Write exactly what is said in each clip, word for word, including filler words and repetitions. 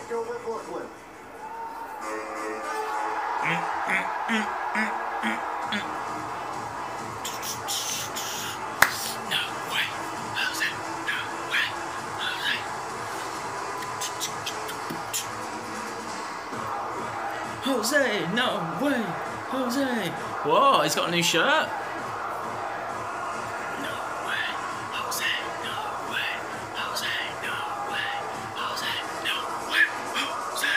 Jose, no way, Jose. Whoa, he's got a new shirt. No way, Jose, no way, Jose, no way, Jose, no way, Jose.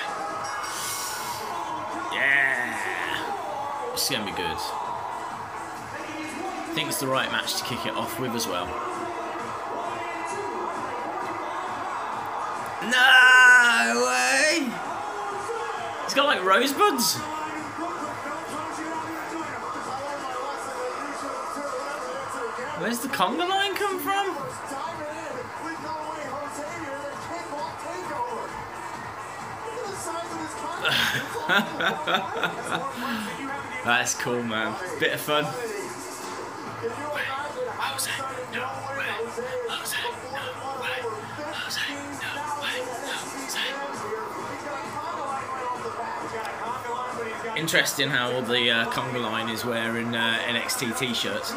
Yeah, this is gonna be good. I think it's the right match to kick it off with as well. No way. He's got like rosebuds. Where's the conga line come from? That's cool, man. Bit of fun. Jose, no way. Jose, no way. Jose, no way. Jose. Interesting how all the uh, conga line is wearing uh, N X T t-shirts.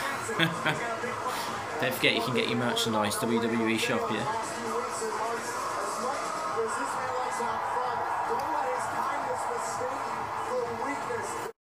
Don't forget you can get your merchandise W W E shop here. Yeah?